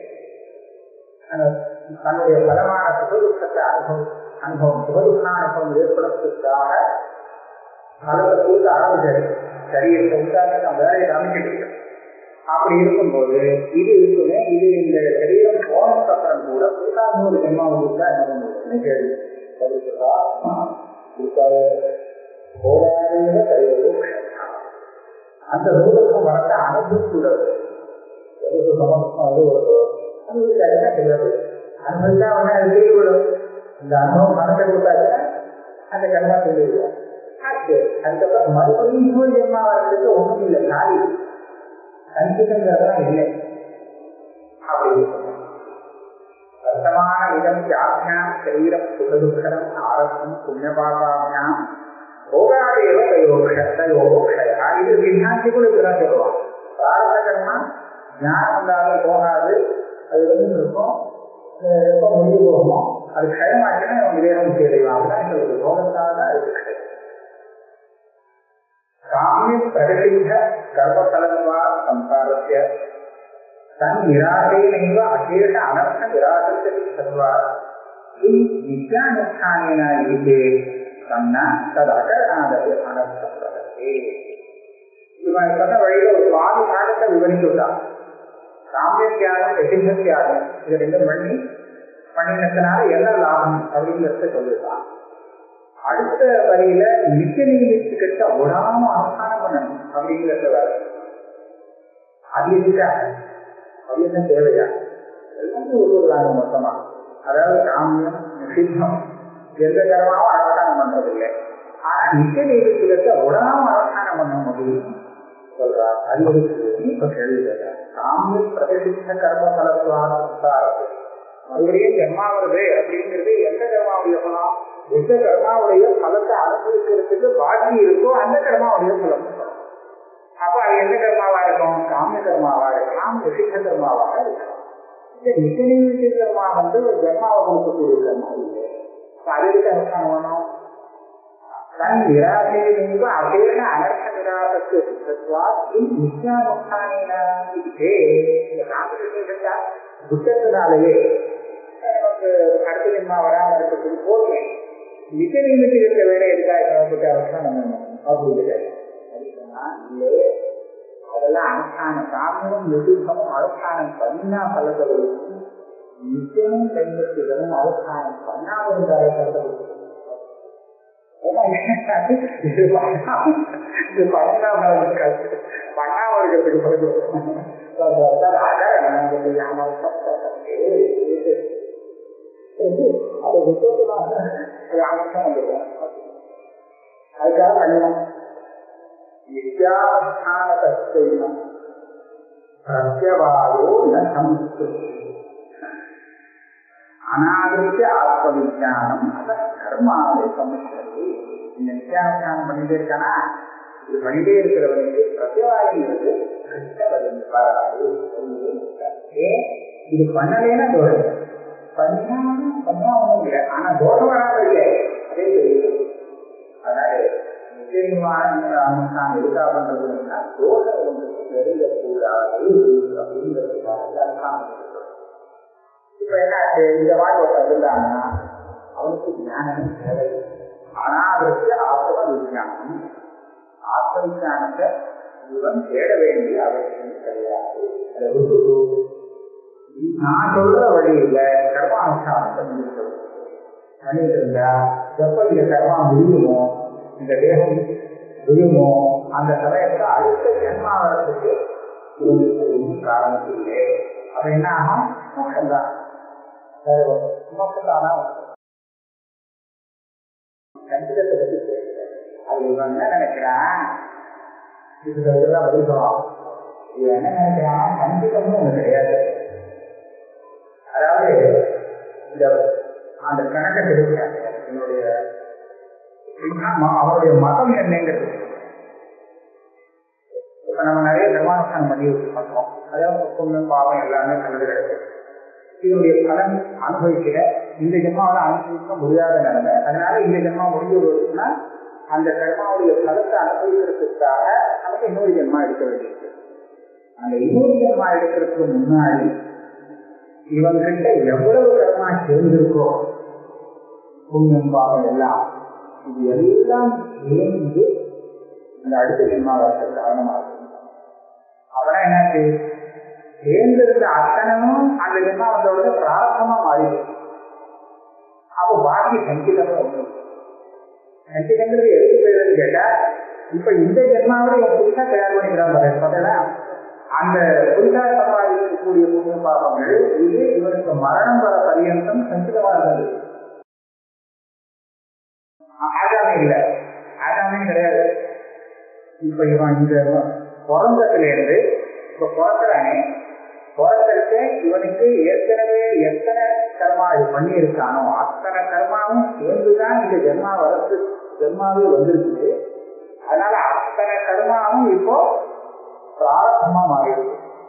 தன்னுடைய பலமான சுகதுக்கத்தை அனுபவம் சுகதுக்க அனுபவம் ஏற்படுத்துவதற்காக பலத்தை கொடுத்து ஆரம்பிச்சாரு. சரீரத்தை உண்டாக நம்ம வேலையை அமைச்சிட்டு இருக்கோம். அப்படி இருக்கும்போது இது இருக்குமே, இது இந்த சரீரம் போனதுக்கு அப்புறம் கூட புதுசாக ஒரு ஜென்மாவை கொடுத்தா என்ன கேள்வி அந்த ரூபத்துக்கும் வரத்த அனுபவிக்கூடாது. அனுபவிச்சா உடனே அது தெரிவிடும். இந்த அனுபவம் மனத்தை கொடுத்தாச்சுன்னா அந்த கர்மா தெரிவிடும். அதுக்கப்புறம் மறுபடியும் இன்னொரு ஜென்மா வர்றதுக்கு ஒன்றும் இல்லை, காலி கண்டிப்பதெல்லாம் இல்லை. அப்படி வர்த்தமான இதம் யாப்யாம் சரீரம் சுகதுஷ்கரம் ஆரம்பம் புண்ணியபாபாபியாம் போகாதேவ தயோஷயா. இது சித்தாந்தி கூட இப்படிதான் சொல்லுவான். பிராரப்த கர்மா ஞானம் வந்தாலும் போகாது, அது வந்து இருக்கும். எப்போ முடிவு போகணும் அது க்ஷயமாச்சுன்னா இவன் விவேகம் செய்யலாம். அதுதான் சொல்றது. யோகத்தால் தான் அது க்ஷயம். காமிய பிரகசித்த கர்மபலத்வா சம்சாரஸ்ய தன் நிராசையினைவ அசேஷ அனர்த்த விராசத்தை சத்வா நித்யானுஷ்டானேன ஈதே தன்ன தது அகரணாதது அனர்த்த பிரகசே. இவன் சொன்ன வழியில ஒரு பாதி காலத்தை விவரிச்சுட்டான். காமிய தியாகம் பிரசித்த தியாகம் இது ரெண்டும் பண்ணினத்தினால என்ன லாபம் அப்படிங்கிறத சொல்லிருக்கான். அடுத்த வரியில நித்திய நிமிஷத்துக்கிட்ட விடாம அனுஷ்டானம் பண்ணணும் அப்படிங்கிறத வேற. அது எதுக்காக? அது என்ன தேவையா? எல்லாமே ஒவ்வொரு மொத்தமா. அதாவது காமியம் நிஷித்தம் எந்த கர்மாவும் அனுஷ்டானம் பண்றதில்லை. ஆனா நித்திய நிமிஷத்துக்கிட்ட விடாம அனுஷ்டானம் பண்ணணும் அப்படின்னு சொல்றார். அது எதுக்கு இப்ப கேள்வி கேட்டார். காமிய பிரதிஷ்ட கர்ம பலத்வாரத்தை மறுபடியும் ஜென்மா வருது அப்படிங்கிறது எந்த கர்மாவுடைய பலம்? எந்த கர்மாவுடைய பலத்தை அனுபவிக்கிறதுக்கு பாக்கி இருக்கோ அந்த கர்மாவுடைய பலம். அப்ப அது எந்த கர்மாவா இருக்கும்? காமிய கர்மாவா இருக்கலாம், நிஷித்த கர்மாவாக இருக்கலாம். இந்த நித்திய கர்மா ஒரு ஜென்மாவை கொடுக்கக்கூடிய கர்மா இல்லை. அதுக்கு அனுஷ்டானம் பண்ணணும். தன் நிராசையை நீங்க அசேஷ அனர்த்த நிராசத்து புத்தத்தினாலேயே நமக்கு அடுத்த ஜென்மா வராம இருக்கிறது போதுமே. நித்திய நிமிஷம் இருக்கிற வேலை எதுக்காக அனுஷ்டானம் அப்படின்னு இல்லை. அதெல்லாம் அனுஷ்டானம் காமியமும் நிதித்தமும் அனுஷ்டானம் பண்ணா பலர்களுக்கும் நித்தியமும் கைப்பற்றுதலும் அனுஷ்டானம் பண்ணாமல் இருந்தாலே பலர்களுக்கும் அதுக்காக பண்ணணும். நித்யானுஷ்டானதஸ்தைனம் பிரத்யவாதோ ந சம்ஸ்கிருதி அநாதிக்க ஆத்மவிஞ்ஞானம் அத கர்மாவை சம்ஸ்கிருதி. இந்த நித்யானுஷ்டானம் பண்ணிட்டே இருக்கானா, இது பண்ணிட்டே இருக்கிறவனுக்கு பிரத்யவாதிங்கிறது கிருஷ்ணபதம் வராது. ஏன் இது பண்ணலேன்னா தோஷம், பண்ணா ஒன்றும் இல்லை. ஆனா தோஷம் வராமல் இல்லை, அதே தெரியுது. அதனால நிச்சயமான அனுஷ்டானம் எதுக்காக பண்றதுன்னா தோஷம் ஒன்றுக்கு தெரியக்கூடாது அப்படிங்கிறதுக்காக. இப்ப என்ன இந்த வாழ்க்கை இருந்தாங்கன்னா அவனுக்கு ஞானம் தேவை. ஆனா அதற்கு ஆத்ம விஞ்ஞானம், ஆத்ம விஞ்ஞானத்தை இவன் தேட வேண்டிய அவசியம் கிடையாது. நான் சொல்ற வழியில கர்மானுஷ்டானத்தை பண்ணிட்டு இருந்தா எப்ப இந்த கர்மா முடியுமோ, இந்த தேகம் விழுமோ, அந்த சமயத்துல அடுத்த ஜென்மா வரத்துக்கு காரணம் இல்லை. அது என்ன ஆகும்? மோட்சம்தான். மோட்சத்தானா சங்கீதத்தை பத்தி பேசுறேன். அது இவன் என்ன நினைக்கிறான்? இதுதான் பதில் சொல்லலாம். இவன் என்ன நினைக்கிறான்? சங்கீதம்னு ஒண்ணு கிடையாது. அதாவது இந்த அந்த கணக்கை தெரிவிக்கிறாங்க. என்னுடைய அவருடைய மதம் என்னங்கிறது. இப்ப நம்ம நிறைய கர்மானுஷ்டானம் பண்ணி பண்றோம். அதாவது புண்ணியம் பாவம் எல்லாமே கலந்து கிடையாது. இதனுடைய பலன் அனுபவிக்கிற இந்த ஜென்மாவில் அனுபவிக்க முடியாத நிலைமை. அதனால இந்த ஜென்மா முடிஞ்சு வருதுன்னா அந்த கர்மாவுடைய பலத்தை அனுபவிக்கிறதுக்காக நமக்கு இன்னொரு ஜென்மா எடுக்க வேண்டியிருக்கு. அந்த இன்னொரு ஜென்மா எடுக்கிறதுக்கு முன்னாடி இவங்கிட்ட எவ்வளவு கர்மா சேர்ந்திருக்கோ, புண்ணியம் பாவம் எல்லாம், இது எல்லாம் சேர்ந்து இந்த அடுத்த ஜென்மா வரது காரணமா இருக்கு. அவனா என்னாச்சு? சேர்ந்திருந்த அத்தனமும் அந்த ஜென்மா வந்தோட பிரார்த்தமா மாறிடுது. அப்போ பாக்கி சங்கீதமே ஒன்று. சங்கீதங்கிறது எதுக்கு போயிடுன்னு கேட்டா, இப்ப இந்த ஜென்மாவோட இவன் புதுசா தயார் பண்ணிக்கிறான் பார்த்தீங்கன்னா, அந்த புதுசா சம்பாதிக்கக்கூடிய புண்ணிய பாவங்கள் இது இவனுக்கு மரணம் வர பரியந்தம் சங்கீதமா இருந்தது. ஆகாமே இல்லை, ஆகாமே கிடையாது. இப்ப இவன் இந்த பிறந்ததுல இருந்து இப்ப பிறக்கிறானே, பிறந்திருக்க இவனுக்கு ஏற்கனவே எத்தனை கர்மா இது பண்ணி இருக்கானோ அத்தனை கர்மாவும் சேர்ந்துதான் இந்த ஜென்மாவே வந்திருக்கு. அதனால அத்தனை கர்மாவும் இப்போ பிராரத்தமா மாறிடுது.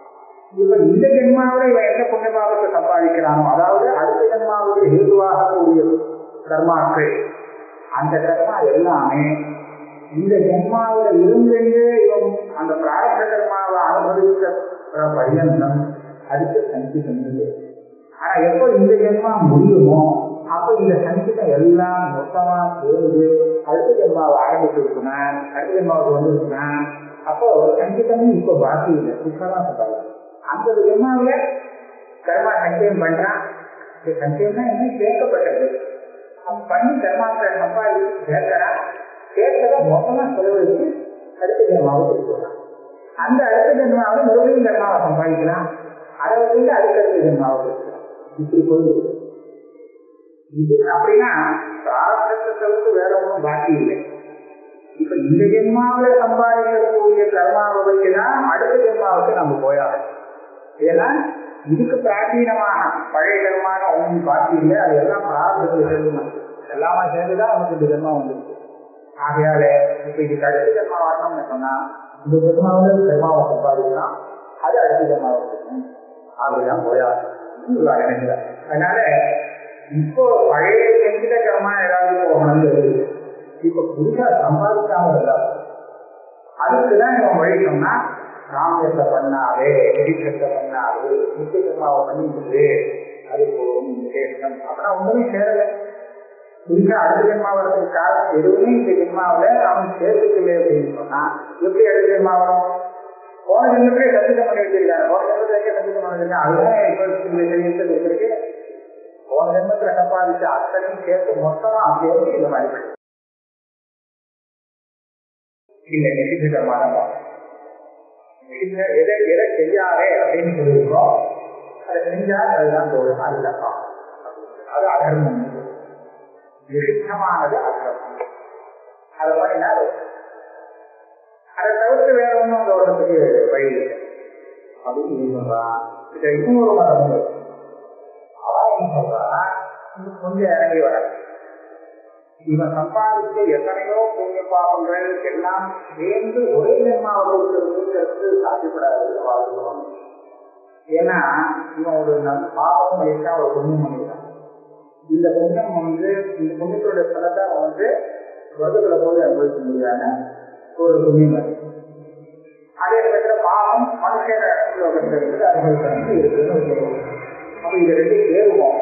இப்ப இந்த ஜென்மாவில இவன் எந்த புண்ணிய பாவத்தை சம்பாதிக்கிறானோ, அதாவது அடுத்த ஜென்மாவுக்கு ஹேதுவாக கூடிய கர்மாக்கள், அந்த கர்மா எல்லாமே இந்த ஜென்மாவில இருந்து இவன் அந்த பிராரப்த கர்மாவை அனுபவிக்க பரியந்தம் அதுக்கு சஞ்சிதம் இல்லை. ஆனா எப்போ இந்த ஜென்மா முடியுமோ அப்போ இந்த சஞ்சிதம் எல்லாம் மொத்தமா சேர்ந்து அடுத்த ஜென்மாவை ஆரம்பிச்சிருக்குன்னா, அடுத்த ஜென்மாவுக்கு வந்துருக்குன்னா, அப்போ சஞ்சிதமும் இப்போ பாக்கி இல்லை, புதுசாதான் சொல்றாங்க. அந்த ஜென்மாவில கர்மா சஞ்சயம் பண்றான். சஞ்சயம்னா என்ன? சேர்க்கப்பட்டது. பண்ணி கர்மாக்களை சம்பாதிச்சு சேர்க்கிறான். சேர்த்ததை மொத்தமா செலவழிச்சு அடுத்த ஜென்மாவை கொடுக்கலாம். அந்த அடுத்த ஜென்மாவை மறுபடியும் கர்மாவை சம்பாதிக்கலாம். அதை வந்து அடுத்த ஜென்மாவை கொடுக்கலாம். இப்படி போயிருக்கு. இது அப்படின்னா பிராரப்தத்தை தவிர்த்து வேற ஒன்றும் பாக்கி இல்லை. இப்ப இந்த ஜென்மாவில சம்பாதிக்கக்கூடிய கர்மாவை வைக்கலாம் அடுத்த ஜென்மாவுக்கு நம்ம போயாகும். ஏன்னா இதுக்கு பிராச்சீனமான பழைய கர்மான ஒன்றும் பாக்கி இல்லை. அது எல்லாம் பிராரப்தத்தில் சேர்ந்துமா எல்லாமா சேர்ந்துதான் நமக்கு இந்த ஜென்மா வந்துருக்கு. ஆகையால இப்ப இதுக்கு அடுத்த ஜென்மா வரணும்னு சொன்னா இந்த ஜென்மாவில கர்மாவை சம்பாதிக்கலாம், அது அடுத்த ஜென்மாவை கொடுக்கணும். அப்படிதான் போயாகும். அதனால இப்போ பழைய செஞ்சிட கர்மா ஏதாவது போகணும்னு இருக்குது. இப்ப புதுசா சம்பாதிக்காம இருந்தாலும் அதுக்குதான் இவன் வழி சொன்னா, ராமயத்தை பண்ணாவே, எரிசத்தை பண்ணாவே, நித்திய கர்மாவை பண்ணிட்டு அது போகும் விசேஷம். அப்படின்னா ஒண்ணுமே சேரல. புதுசா அடுத்த ஜென்மா வரதுக்கு காரணம் எதுவுமே இந்த ஜென்மாவில அவன் சேர்த்துக்கல அப்படின்னு சொன்னா எப்படி அடுத்த ஜென்மா வரும்? போன ஜென்மத்திலே சஞ்சிதம் பண்ணி வச்சிருக்காங்க. போன ஜென்மத்திலே சஞ்சிதம் பண்ணி வச்சிருக்காங்க. அதுதான் இப்போ இருக்கு. போன ஜென்மத்துல சம்பாதிச்ச அத்தனையும் சேர்த்து மொத்தமா சேர்த்து இந்த மாதிரி இல்லை நிஷித்த கர்மாதான். எதை செய்யாதே அப்படின்னு சொல்லியிருக்கோம். அதை செஞ்சா அதுதான் தோணும். அதுதான் அது அதர்மம். நிஷித்தமானது அதர்மம். அதை பண்ணினா அதை தவிர்த்து வேற ஒன்றும் அந்த உடம்புக்கு வழி இல்லை அப்படின்னு சொல்றான். இதை இன்னொரு மரம் அவன் என்ன சொல்றான்னா, கொஞ்சம் இறங்கி வர இவன் சம்பாதிக்க எத்தனையோ புண்ணிய பாவங்கள் எல்லாம் சேர்ந்து ஒரே ஜென்மாவை கொடுக்கிறது சாத்தியப்படாது வாழ்க்கை. ஏன்னா இவன் ஒரு பாவம் பண்ணிட்டா ஒரு புண்ணியம் பண்ணிட்டான். இந்த புண்ணியம் வந்து இந்த புண்ணியத்தோட பலத்தை அவன் வந்து வருடத்துல போய் அனுபவிக்க முடியாத ஒரு புண்ணியம். அதே நேரத்துல பாவம் மனுஷன லோகத்திலிருந்து அனுபவிக்கிறது இருக்குன்னு. அப்ப இது ரெண்டு சேருவோம்.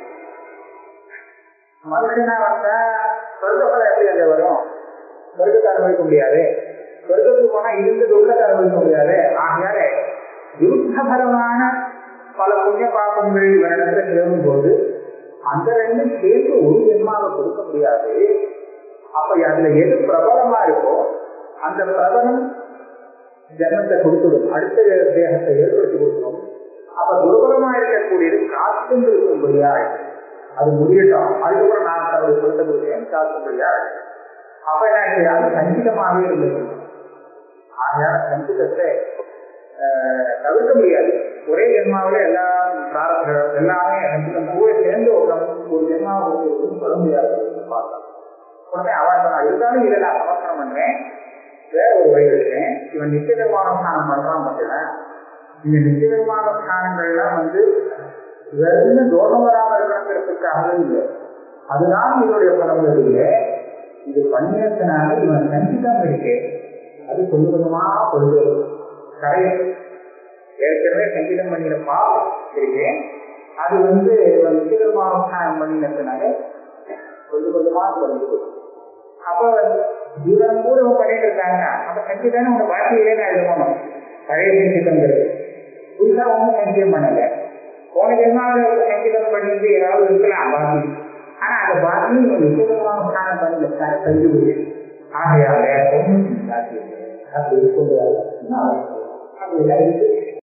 மனுஷனா வந்தா சொர்க்கத்துல எப்படி அங்க வரும்? சொர்க்கத்தை அனுபவிக்க முடியாது. சொர்க்கத்துக்கு போனா இருந்து துக்கத்தை அனுபவிக்க முடியாது. ஆகையால விருத்தபரமான பல புண்ணிய பாவங்கள் இவரிடத்துல சேரும் போது அந்த ரெண்டும் சேர்ந்து ஒரு ஜென்மாவை கொடுக்க முடியாது. அப்ப அதுல எது பிரபலமா இருக்கோ அந்த பிரபலம் ஜென்மத்தை கொடுத்துடும், அடுத்த தேகத்தை ஏற்படுத்தி கொடுக்கணும். அப்ப துர்பலமா இருக்கக்கூடியது காத்தும் இருக்கும்படியா அது முடியட்டும், அதுக்கப்புறம் நான் தன்னுடைய கொடுத்த கொடுத்தேன் காத்தும்படியா. அப்ப என்ன அது சஞ்சிதமாகவே இருந்தது. ஆகையால சஞ்சிதத்தை தவிர்க்க முடியாது. ஒரே ஜென்மாவில எல்லாம் பிராரப்தம் எல்லாமே சஞ்சிதம் கூட சேர்ந்து ஒரு ஜென்மாவை சொல்ல முடியாது பார்த்தா. உடனே அவன் சொன்னா இருந்தாலும் இதை நான் சமர்ப்பணம் பண்றேன், வேற ஒரு வழி இருக்கேன். இவன் நித்திய நிர்மாணம் பண்றான் பார்த்தீங்கன்னா, இந்த நித்திய நிர்மாண ஸ்தானங்கள்லாம் வந்து வெறும் தோஷம் வராமல் இருக்கணுங்கிறதுக்காகவே இல்லை, அதுதான் இவனுடைய பலன்கள் இல்லை. இது பண்ணியத்தினால இவன் சஞ்சிதம் இருக்கு, அது கொஞ்சம் கொஞ்சமா கொண்டு கரையை ஏற்கனவே சங்கீதம் பண்ணின பாவம் இருக்கேன், அது வந்து நித்திய நிர்மாண ஸ்தானம் பண்ணினதுனால கொஞ்சம் கொஞ்சமா கொண்டு. அப்ப ஜீவனம் கூட பண்ணிட்டு இருக்காங்க. அப்ப சங்கீதானே உங்க பாட்டியிலே நான் எழுதணும். பழைய சங்கீதங்கிறது புதுசா ஒன்றும் சங்கீதம் பண்ணல. போன ஜென்மாவில் சங்கீதம் பண்ணிட்டு ஏதாவது இருக்கலாம் பாட்டி. ஆனா அந்த பாட்டி நிச்சயமாக ஸ்நானம் பண்ணி கல்வி போய் ஆகையால ஒன்றும் பாட்டி அப்படி கொண்டு அப்படிலாம் இருக்கு.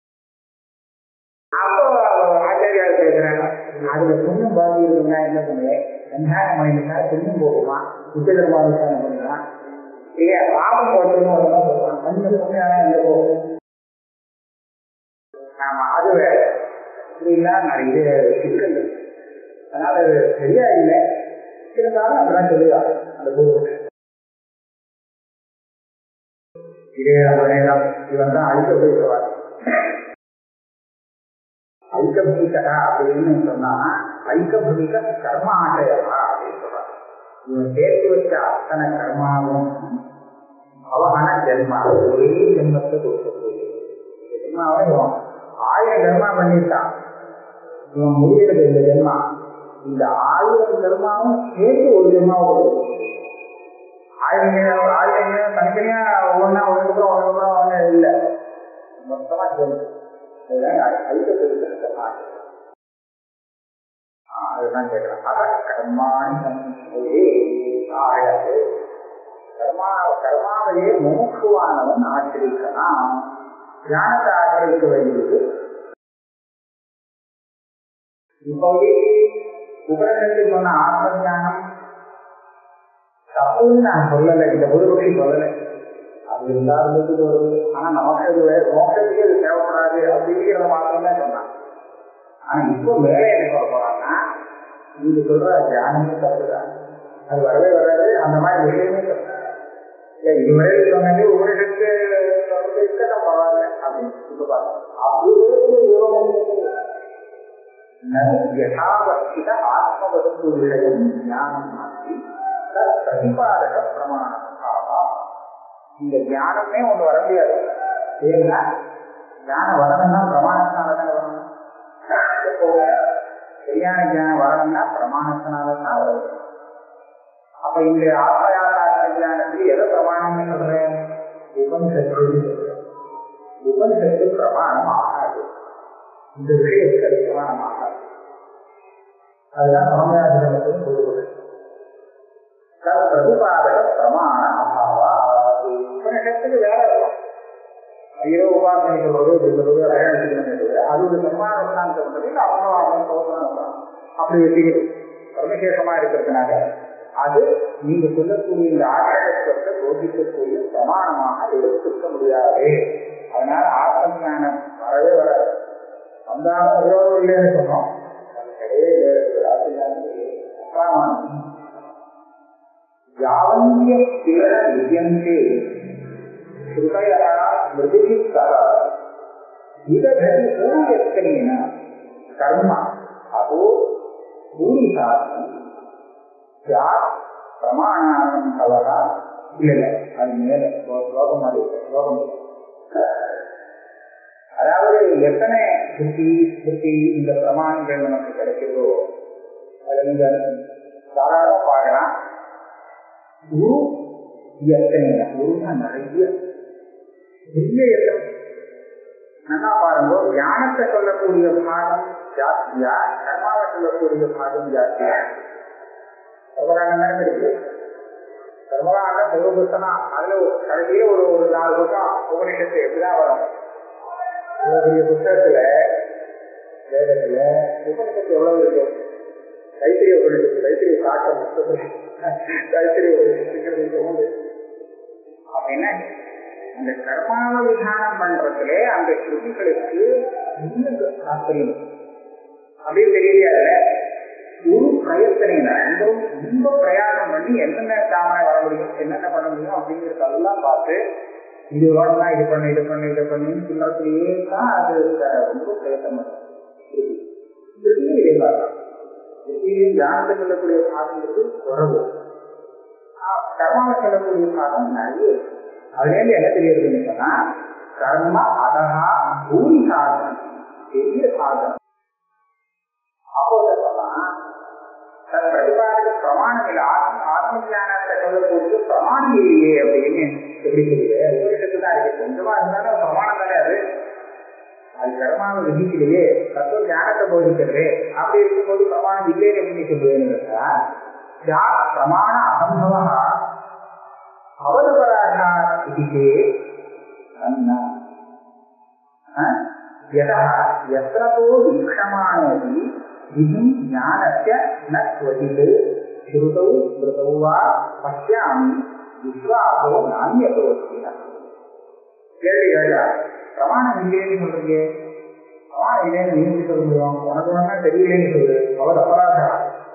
அப்போ ஆச்சாரியார் பேசுறாங்க, அதுல புண்ணியம் பாக்கி இருக்குன்னா என்ன பண்ணுவேன், வெங்காயம் பண்ணிட்டா புண்ணியம் போகுமா, நிச்சயமாக பண்ணலாம். இல்லையா பாவம் போட்டோம்னு சொல்லுவாங்க, கொஞ்சம் புண்ணியம் எங்க போகும். ஆமா அது வேற இப்படிலாம் நிறைய சிக்கல். அதனால சரியா இல்லை, இருந்தாலும் அதெல்லாம் சொல்லுவாங்க அந்த குரு. இதே நேரம் இவன் தான் அழிக்க போய் சொல்லுவாங்க. ஐக்கபூமிகா அப்படின்னு சொன்னா ஐக்கபூமிக கர்ம ஆசையா அப்படின்னு சொல்றாங்க. இவன் சேர்த்து வச்ச அத்தனை கர்மாவும் அவமான ஜென்மா ஒரே ஜென்மத்தை கொடுக்கக்கூடிய ஜென்மாவை இவன் 1000 கர்மா பண்ணிட்டான். இவன் முடிகிறது இந்த ஜென்மா. இந்த 1000 கர்மாவும் சேர்த்து ஒரு ஜென்மாவை கொடுக்கும். 1000 தனித்தனியா ஒவ்வொன்னா ஒன்றுக்கப்புறம் ஒன்று இல்லை, மொத்தமா சேர்ந்து அதுதான் கேட்கிறேன். அதான் கர்மாணி ஆயாது கர்மாவையே முமுட்சுவானவன் ஆசிரிக்கலாம். ஞானத்தை ஆசிரிக்க வேண்டியது. இப்போது உபநிஷத்து சொன்ன ஆத்ம ஞானம் தப்புன்னு நான் சொல்லலை, இந்த புதுபக்ஷி சொல்லலை. அது எல்லாருக்கும் வருது. ஆனா நமக்கு மோட்சத்துக்கு இது தேவைப்படாது அப்படிங்கிறத மாத்திரமே சொன்னான். ஆனா இப்போ மேலே என்ன சொல்ல போறாங்கன்னா, நீங்க சொல்ற தியானமே தப்புதான், அது வரவே வராது, அந்த மாதிரி விஷயமே தப்பு. இல்லை இதுவரை சொன்னது உபநிஷத்து இருக்கட்டும் பரவாயில்ல அப்படின்னு இப்ப யதாவஸ்தித ஆத்மவஸ்து விஷயம் ஞானம் மாற்றி பிரதிபாதக பிரமாணம். இந்த ஞானமே ஒண்ணு வர முடியாது. ஏன்னா ஞானம் வரணும்னா பிரமாணத்தினாலதான் வரணும். எப்போவுமே சரியான ஞானம் வரணும்னா பிரமாணத்தினாலதான் வரும். அப்ப இந்த ஆத்மயாதார ஞானத்துக்கு எதை பிரமாணம்னு சொல்றேன்? உபனிஷத்து. உபனிஷத்து பிரமாணம் ஆகாது, இந்த விஷயத்துக்கு பிரமாணம் ஆகாது. அதுதான் சமயாதிரமத்தின் பொருள். பிரதிபாதக பிரமாண அபாவா. உபனிஷத்துக்கு வேற இருக்கும். ஐயோ உபாசனை சொல்றது சொல்றது அது ஒரு பிரமாணம் சொல்றது அவங்க அப்படி வச்சுக்கிட்டு பரமசேஷமா இருக்கிறதுனால அது நீங்க சொல்லக்கூடிய இந்த ஆசிரியத்தை போதிக்கக்கூடிய பிரமாணமாக எடுத்துக்க முடியாது. அதனால ஆத்ம ஞானம் வரவே வராது. வந்தாலும் விரோதம் இல்லைன்னு சொன்னோம், அது கிடையவே யாவந்திய விஜயந்தே ஸ்ருதயா மிருதிசித்தா விததி பூரியஸ்கனேன கர்ம அதோ பூரிசாஸ்திரம் பிரமாணம் தவறா இல்லை. அது மேல ஸ்லோகம் ஸ்லோகம். அதாவது எத்தனை ஸ்ருதி இந்த பிரமாணங்கள் நமக்கு கிடைக்கிறதோ அதை நீங்க தாராளமா பார்க்கலாம். குரு எத்தனை குருன்னா நிறைய நல்லா பாருங்க. ஞானத்தை சொல்லக்கூடிய பாகம் ஜாஸ்தியா, கர்மாவை சொல்லக்கூடிய பாகம் ஜாஸ்தியா? சர்வகாண்டம் இருக்கு. சர்வகாண்டம் ஒரு புத்தகம், அதுல கடைசியே ஒரு 4 புத்தகம் உபநிஷத்து எப்படிதான் வரும். பெரிய புத்தகத்துல வேதத்துல உபநிஷத்து எவ்வளவு இருக்கு? தைத்திரிய உபநிஷத்து, தைத்திரிய சாட்டம் புத்தகத்துல தைத்திரிய உபநிஷத்து. அப்படின்னா அந்த கர்மாவை விதானம் பண்றதுல அந்த ஸ்ருதிகளுக்கு இன்னும் தாற்பயம் அப்படின்னு தெரியல. ஒரு பிரயத்தனை ரொம்ப பிரயாசம் பண்ணி என்னென்ன தாமரை வர முடியும், என்னென்ன பண்ண முடியும் அப்படிங்கிறதெல்லாம் பார்த்து இது வரலாம், இது பண்ணு இது பண்ணு இதை பண்ணின்னு சொல்றதுலேயே தான் அது ரொம்ப பிரயத்தனம் பண்ணும். இதே மாதிரிதான் தியானத்தை சொல்லக்கூடிய பாதங்களுக்கு குறவு, கர்மாவை சொல்லக்கூடிய பாதம் நிறைய. அதுலேருந்து என்ன தெரியுதுன்னு சொன்னா கர்ம அதகா பூரி சாதனம், பெரிய சாதனம். அப்போ சொன்னா பிரதிபாதக பிரமாணம் இல்லை. ஆத்ம ஞானத்தை சொல்லக்கூடிய பிரமாணம் இல்லையே அப்படின்னு எப்படி சொல்லுது? உபனிஷத்து தான் இருக்கு. கொஞ்சமா இருந்தாலும் பிரமாணம் தானே அது. அது கர்மாவை விதிக்கலையே, தத்துவ ஞானத்தை போதிக்கிறது. அப்படி இருக்கும்போது பிரமாணம் இல்லையே எப்படி சொல்லுவேன்னு கேட்டா பிரமாண அசம்பவ அவதபராதா இது எத்தோ வீக்ஷமானோதி விதி ஞானஸ்ய ந க்வசித் ஸ்ருதௌ ஸ்ருதௌ வா பஷ்யாமி விஸ்வாசோ நான்யதோ. கேள்வி கேட்டா பிரமாணம் இல்லைன்னு சொல்றீங்க, பிரமாணம் இல்லைன்னு நீங்க சொல்ல முடியும், உனக்கு வேணா தெரியலேன்னு சொல்லு, அவர் அபராதா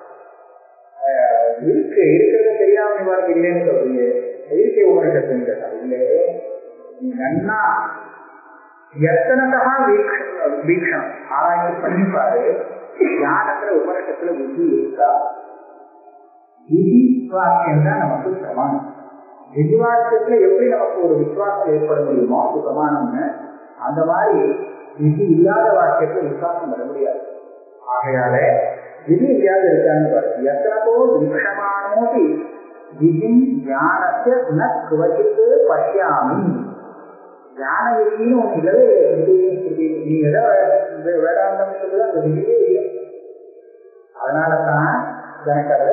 இருக்கு, இருக்கிறது தெரியாம நீ இல்லைன்னு சொல்றீங்க. இயற்கை உபநிஷத்துன்னு கேட்டா இல்லை, நீ நன்னா எத்தனதா வீக்ஷணம் ஆராய்ச்சி பண்ணிப்பாரு. ஞானத்துல உபனிஷத்துல விதி இருக்கா? விதி வாக்கியம் தான் நமக்கு பிரமாணம். விதி வாக்கியத்துல எப்படி நமக்கு ஒரு விசுவாசம் ஏற்பட முடியுமோ அது பிரமாணம்னு, அந்த மாதிரி விதி இல்லாத வாக்கியத்துல விசுவாசம் வர முடியாது. ஆகையால விதி இல்லாத இருக்கான்னு பாரு. எத்தனதோ வீக்ஷமானோதி விதி ஞானத்தை ந குவச்சித்து பசியாமி. ஞான விதின்னு ஒண்ணு இல்லவே நீ எதை வேதாந்தம் சொல்லுது அந்த விதியே இல்லை. அதனாலதான் எனக்கு அது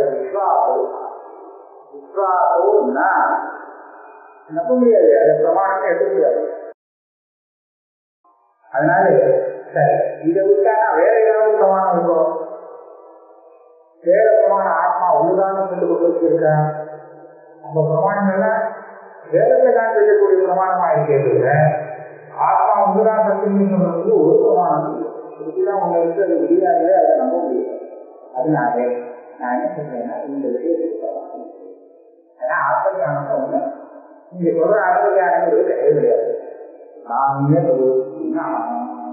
விஸ்வாசோன்னா நம்ப முடியாது, அதை பிரமாணம் எடுக்க முடியாது. அதனால சரி, இதை விட்டா வேற ஏதாவது பிரமாணம் இருக்கும். வேற பிரமாணம் ஆத்மா ஒண்ணுதான் சொல்லி கொடுத்துருக்கா. அந்த பிரமாணங்கள்லாம் வேதத்தை தான் செய்யக்கூடிய பிரமாணமா இருக்கிறது. ஆத்மா ஒன்றுதான் சத்தியம் சொல்றது ஒரு பிரமாணம் இல்லை. இப்படிதான் ஒண்ணு இருக்கு, அது விதியாகவே அதை நம்ப முடியாது. அதனால நான் என்ன சொல்றேன்னா இந்த விஷயத்துக்கு ஏன்னா ஆத்மஞானம் ஒண்ணு நீங்க சொல்ற ஆத்மஞானம் கிடையாது. நான்